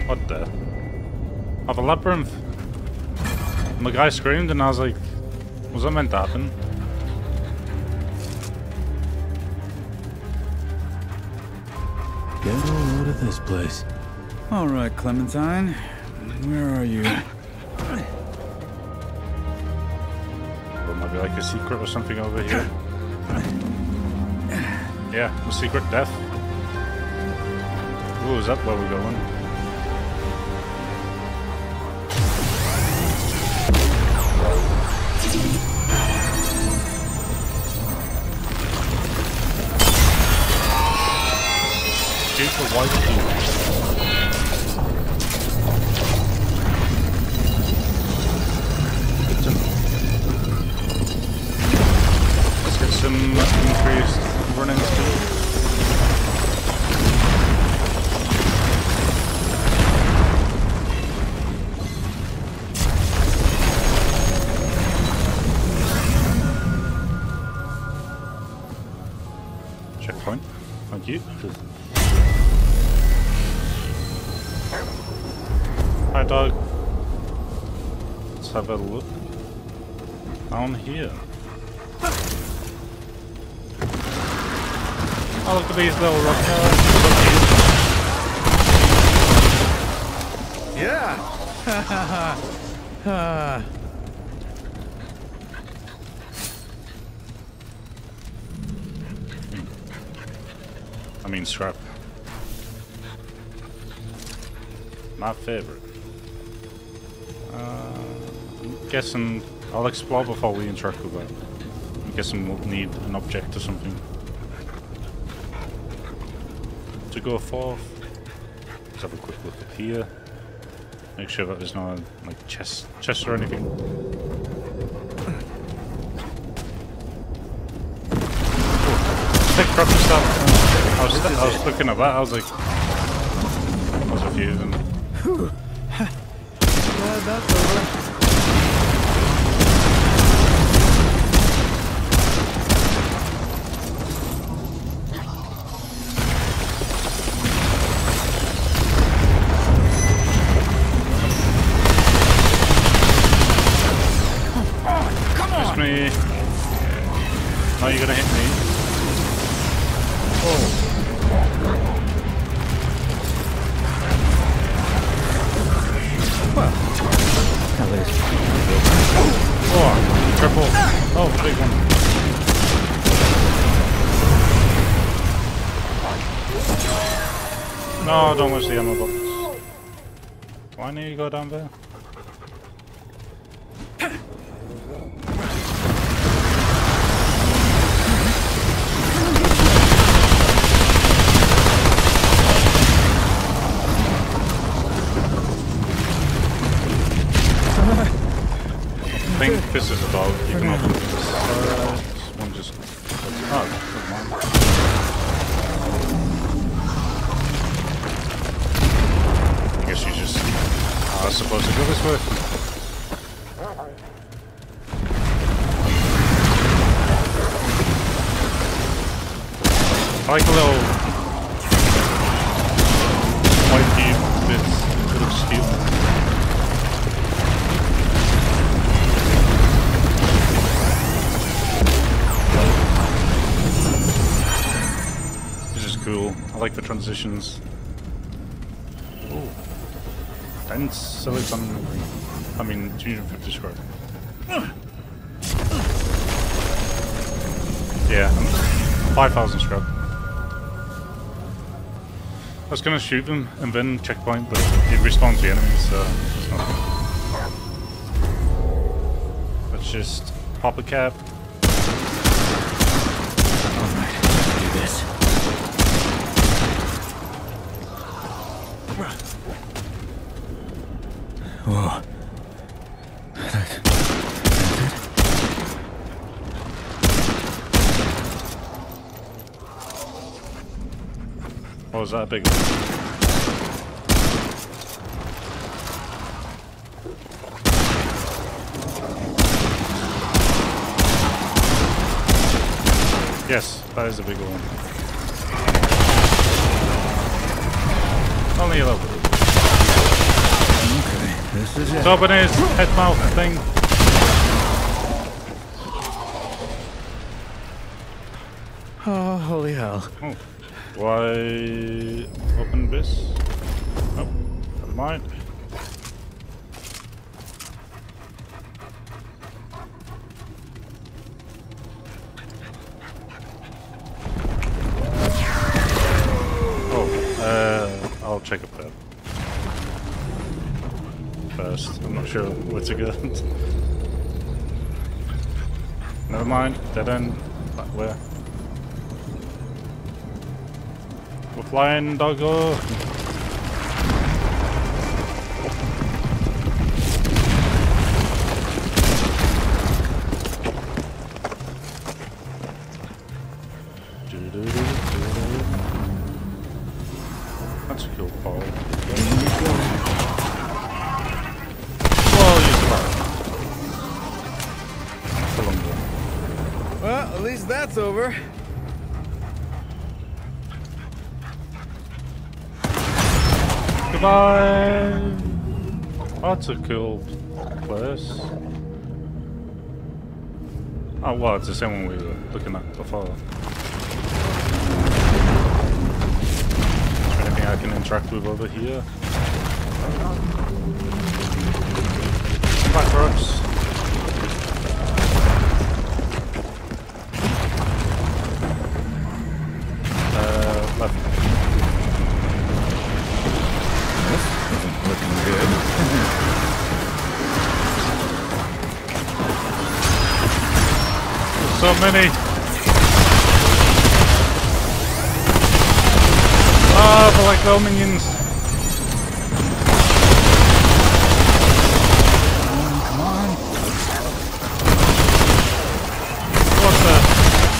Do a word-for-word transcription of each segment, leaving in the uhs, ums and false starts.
What the? Of a labyrinth. And the guy screamed and I was like, was that meant to happen? Get a load of this place. All right, Clementine. Where are you? There might be like a secret or something over here. Yeah, the secret death. Ooh, is that where we're going? Shoot the white key. Let's get some increased running speed. Checkpoint. Thank you. Hi, dog. Let's have a look down here. Oh, look at these little rock Yeah. I mean, scrap. My favorite. Uh, I'm guessing I'll explore before we interact with that. I'm guessing we'll need an object or something to go forth. Let's have a quick look up here. Make sure that there's no like chest, chest or anything. Pick up the stuff. I was, I was looking at that. I was like, I was refusing. Whew. Glad that's over. Come on! It's me. Now you're gonna hit me. Oh. Well, at least. Oh, triple. Oh, big one. No, don't waste the ammo box. Why need you go down there? I think this is a dog. You can open this. Uh, this one just. Oh, never mind. I guess you just are supposed to go this way. I like a little white cube bits. It looks cute. Cool. I like the transitions. Ooh. And select on. I mean, two hundred fifty scrap. Yeah, five thousand scrap. I was gonna shoot them and then checkpoint, but it respawns the enemies, so it's not good. Let's just pop a cap. Alright, do this. Whoa. That, what was that big one? Yes, that is a big one. Only a little bit. This is it. It's open his head mouth thing. Oh, holy hell. Oh. Why open this? Oh, never mind. Oh, uh, I'll check up that first. I'm not sure where to go. Never mind. Dead end. Back where? We're flying, doggo. That's a cool ball. Whoa, you survived. Well, at least that's over. Goodbye! Oh, that's a cool place. Oh, well, it's the same one we were looking at before. Is there anything I can interact with over here? Black ropes. Uh, left. Looking good. So many. Ah, the like little minions. Come on. What the?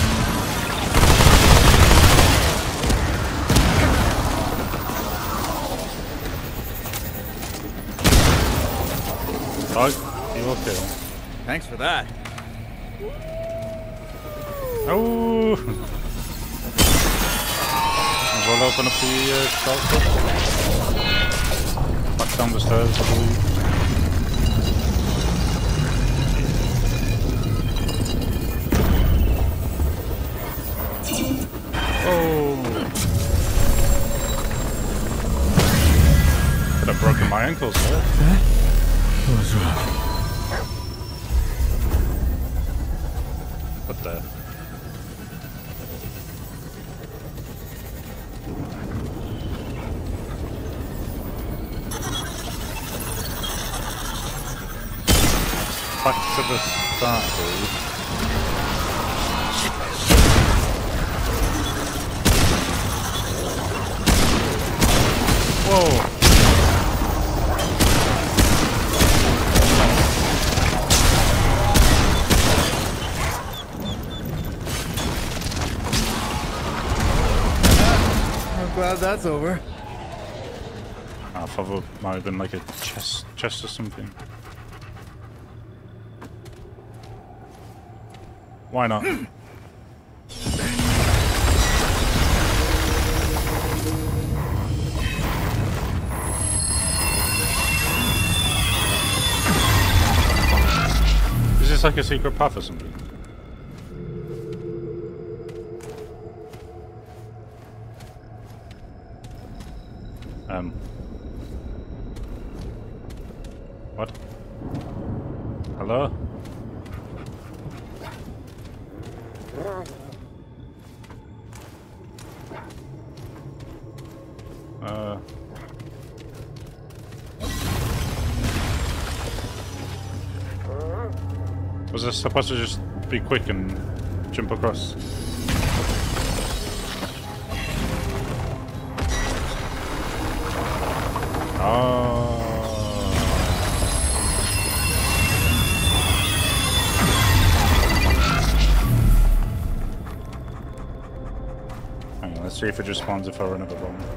Dog, you okay? Thanks for that. Oh! We'll open up the uh, shelter. Back down the stairs, I believe. Oh! Could have broken my ankles there. That was rough. What the? Back to the start, dude. Whoa! I'm glad that's over. I thought it might have been like a chest, chest or something. Why not? Is this like a secret path or something? Um. What? Hello? Uh. Was this supposed to just be quick and jump across? Oh. Hang on, let's see if it just spawns if I run out of bomb.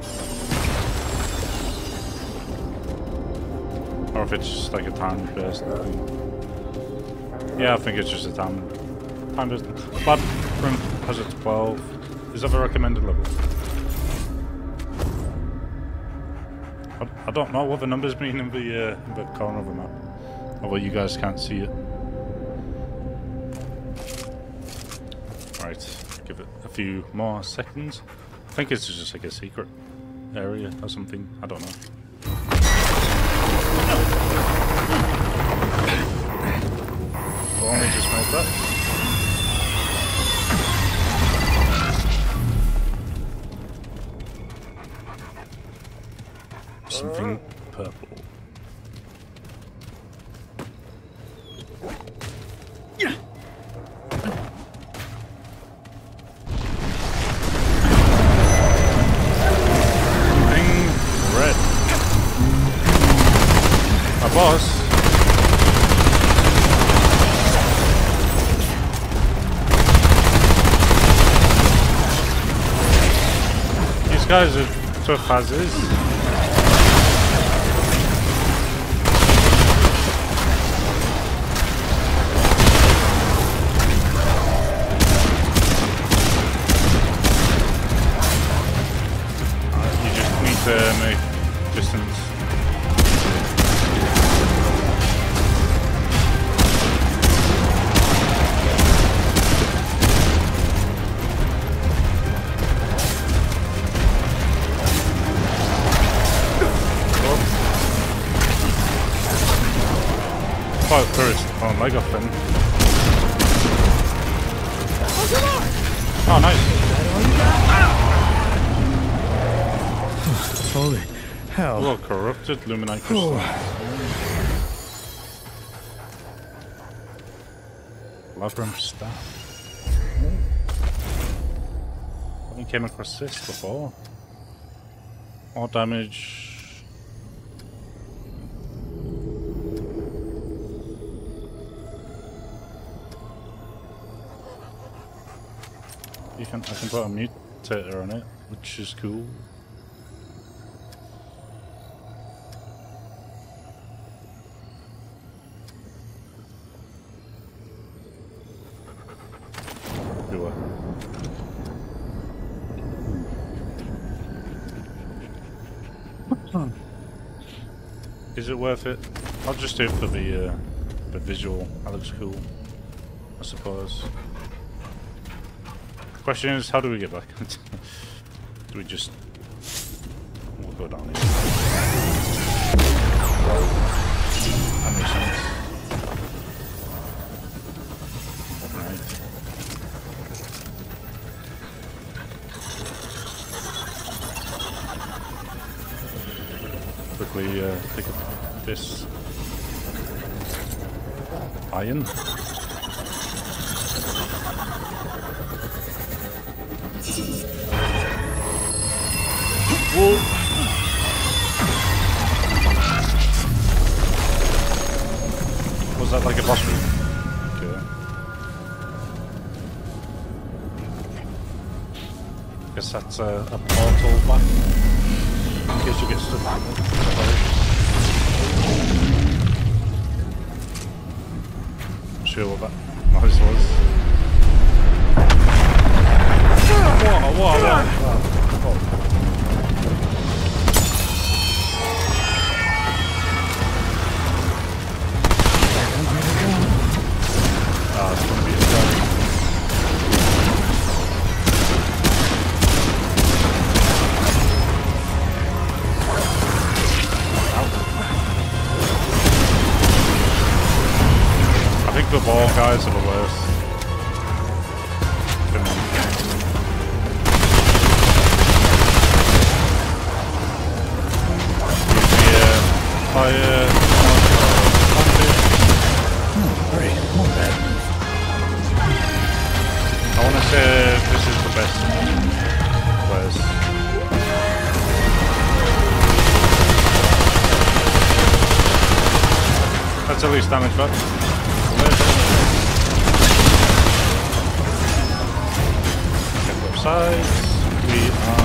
Or if it's just like a time based thing. Yeah, I think it's just a time time based. Blood room has a twelve. Is that the recommended level? I, I don't know what the numbers mean in the, uh, in the corner of the map. Although you guys can't see it. Right, give it a few more seconds. I think it's just like a secret area or something. I don't know. We'll only just made that. Something purple. Boss. These guys are tough as is. Uh, you just need to make distance. Oh, first. Oh, leg off then. Oh, nice. Holy hell. Well, corrupted Luminite crystal. Labyrinth staff. I haven't came across this before. More damage. You can, I can put a mutator on it, which is cool. Do it. Is it worth it? I'll just do it for the uh, the visual. That looks cool, I suppose. The question is, how do we get back? Do we just... We'll go down here. That makes sense. Right. Quickly uh, pick up this iron. Whoa. Was that like a boss room? Okay. Guess that's a, a portal back. In case you get stuck. Not sure what that noise was. Whoa, whoa, whoa. whoa. Ah, it's gonna be a problem. I think the ball guys are the worst. Come on. Yeah, fire. I want to say this is the best players. That's at least damage back. Check both sides. We are...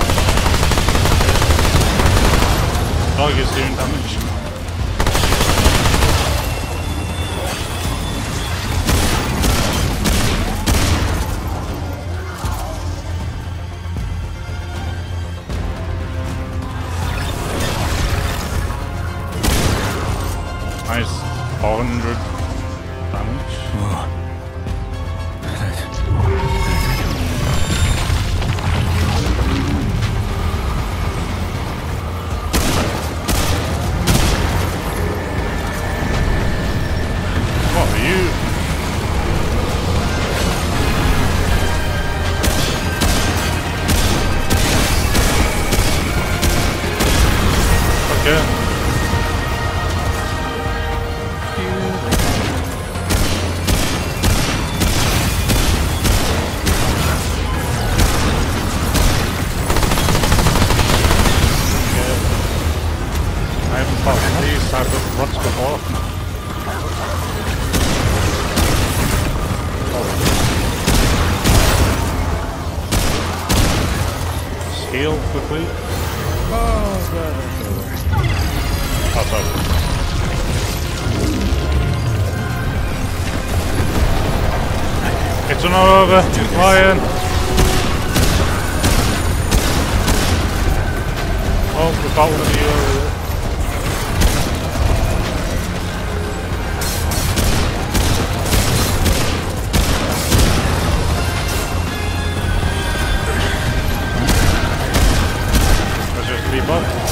Dog is doing damage. Nice four hundred damage. Oh. What are you? Okay. I haven't fought these type of rots before. Heal quickly. Oh, God. Oh, sorry. It's not over, Ryan. Oh, we got one of you over there. Let's just keep up.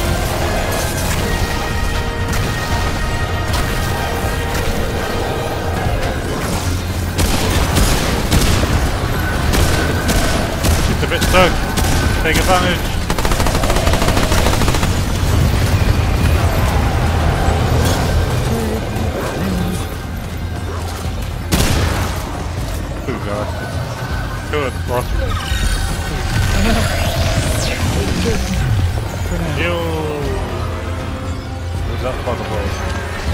It's a bit stuck. Take advantage. Oh god. Good, Rock. Yo! Where's that possible?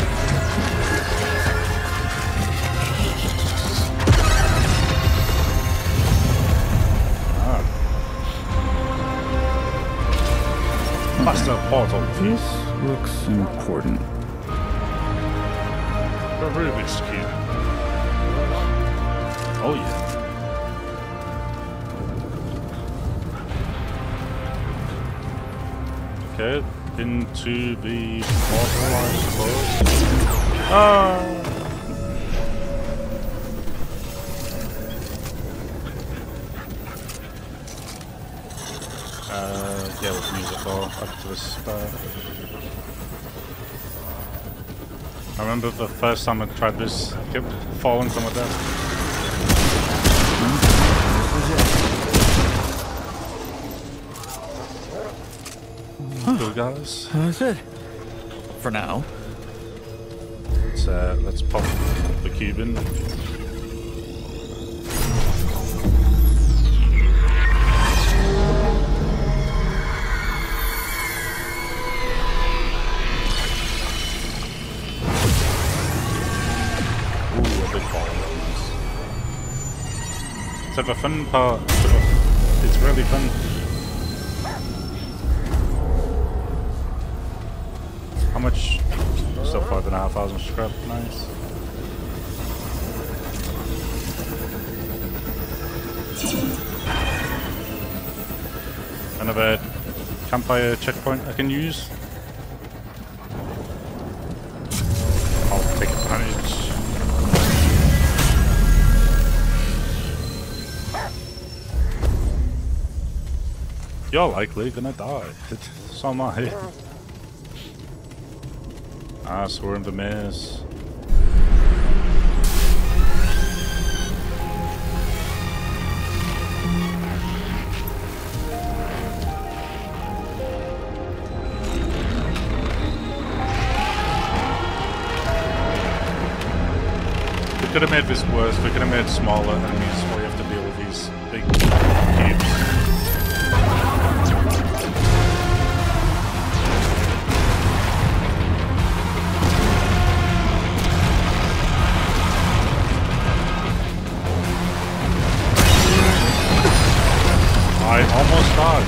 Master portal. This looks important. The Rubik's Cube. Oh yeah. Okay, into the portal, I suppose. Ah! Uh, yeah, we can use it for up to the spare. I remember the first time I tried this, I kept falling from my desk. Huh. Cool, guys. That's it. For now. Let's, uh, let's pop the cube in. So the fun part, it's really fun. How much? Still five and a half thousand scrap, nice. Another campfire checkpoint I can use. I'll take advantage. You're likely gonna die. So am I. Ah, so we're in the maze. We could have made this worse. We could have made smaller enemies where you have to deal with these big cubes. I almost died.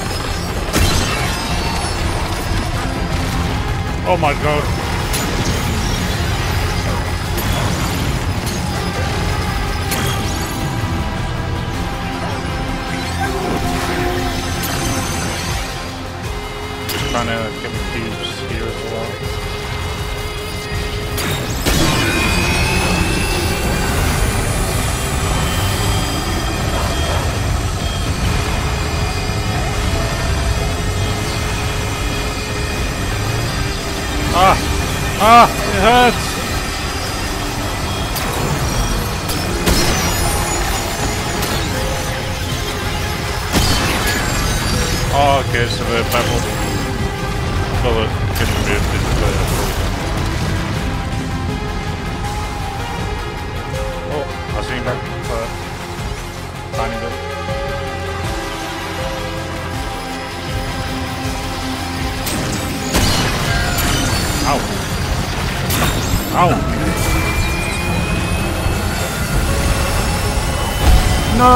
Oh my god. trying to get the cubes here as well. Ah! Ah! It hurts! Oh, okay, so the pebble bullet can move this way. Oh, I see him back for a tiny bit. Ow! Ow! No!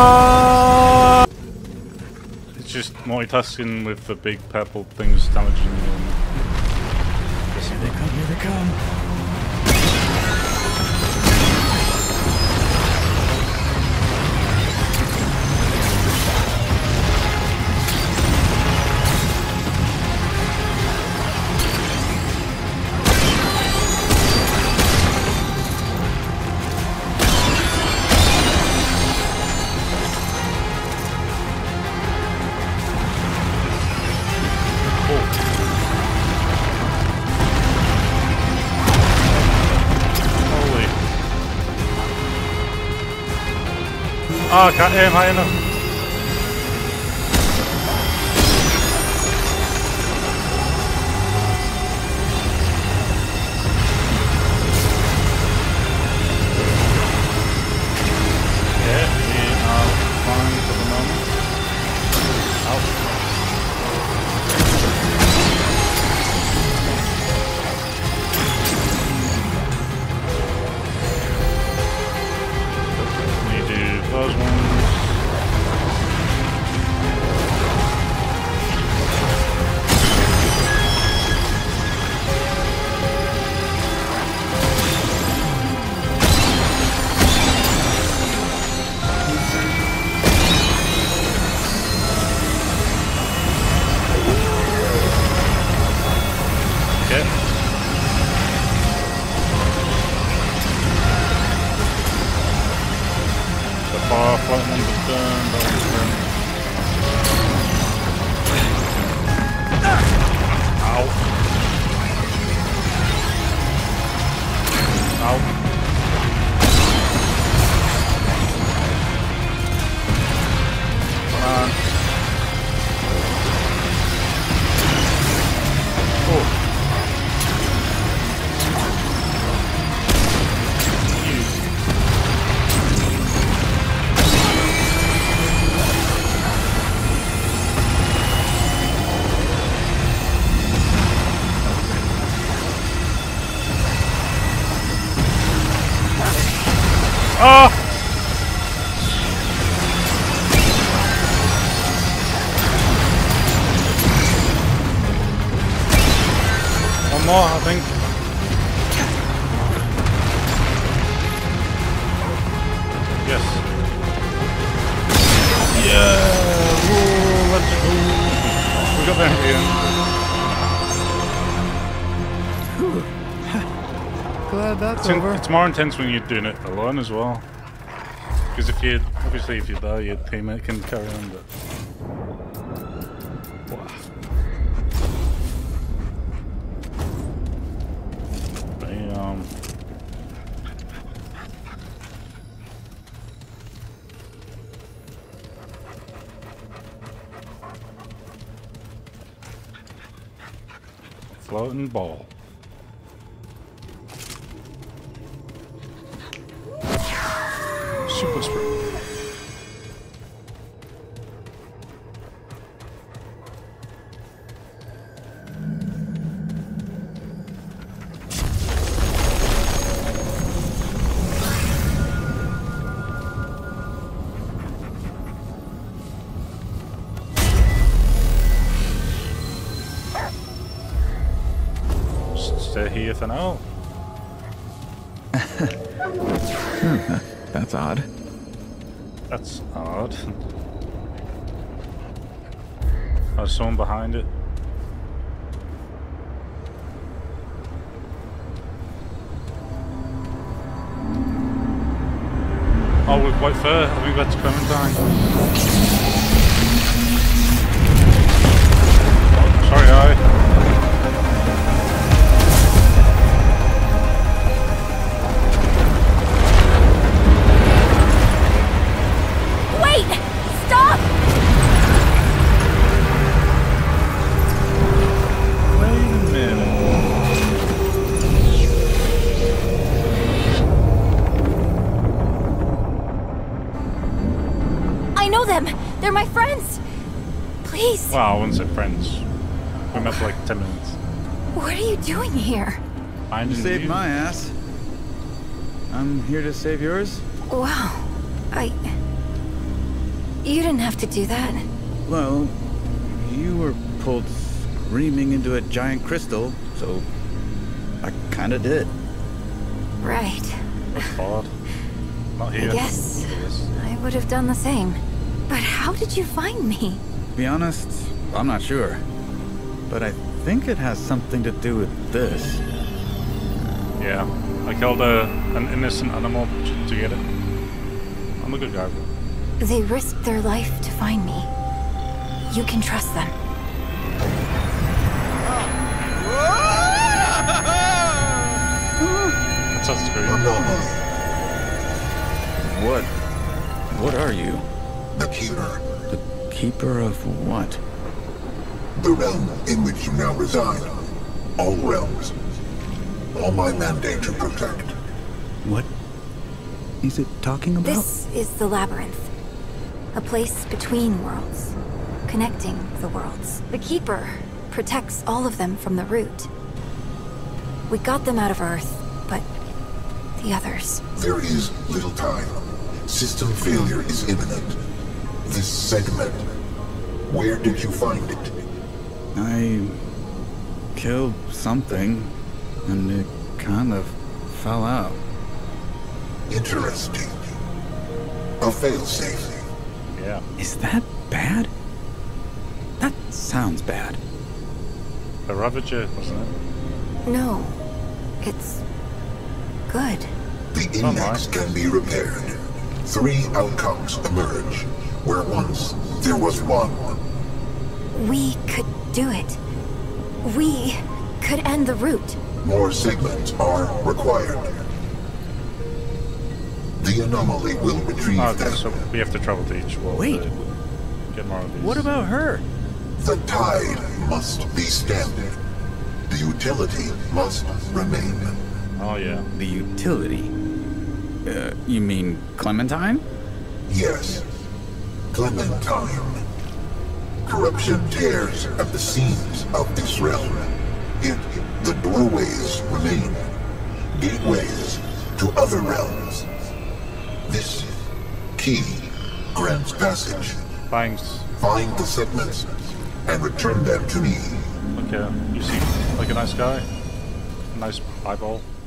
It's just multitasking with the big purple things damaging you. Here they come, here they come. Oh, I can't aim high enough. Okay, we are fine for the moment. Ow. We do those ones. Okay. The far floating on the turn, that one's done. Ow. Ow. Come on. Oh. Oh! One more, I think. Yes. Yeah! Whoa, let's go! We got there in the end. Glad that's It's, in, over. it's more intense when you're doing it alone as well. Because if you, obviously if you die, your teammate can carry on, but... Wow. Bam. Floating ball. Super spring. Stay here for now. Hmm, that's odd. That's odd. There's someone behind it. Oh, with White Fur. I think that's Clementine. Oh, sorry, I. They're my friends! Please! Wow, I wouldn't say friends. We met for like ten minutes. What are you doing here? Finding You saved you. my ass. I'm here to save yours? Wow. I... You didn't have to do that. Well, you were pulled screaming into a giant crystal, so I kinda did. Right. That's odd. Not here. I guess I would have done the same. But how did you find me? To be honest, I'm not sure. But I think it has something to do with this. Yeah. I killed a, an innocent animal to, to get it. I'm a good guy, bro. They risked their life to find me. You can trust them. That's a scream. What? What are you? The Keeper. The Keeper of what? The realm in which you now reside. All realms. All my mandate to protect. What is it talking about? This is the Labyrinth. A place between worlds. Connecting the worlds. The Keeper protects all of them from the Root. We got them out of Earth, but the others... There is little time. System failure is imminent. This segment. Where did you find it? I killed something, and it kind of fell out. Interesting. A failsafe. Yeah. Is that bad? That sounds bad. The Ravager, wasn't it? No. It's... good. The Oh, index my. can be repaired. Three outcomes emerge, where once there was one. We could do it. We could end the Root. More segments are required. The anomaly will retrieve Oh, okay, them. so we have to travel to each world. Wait. to get more of these. What about her? The tide must be stemmed. The utility must remain. Oh, yeah. The utility? Uh, you mean Clementine? Yes. Clementine. Corruption tears at the seams of this realm. Yet the doorways remain. Gateways to other realms. This key grants passage. Thanks. Find the segments and return them to me. Okay, you seem like a nice guy. A nice eyeball.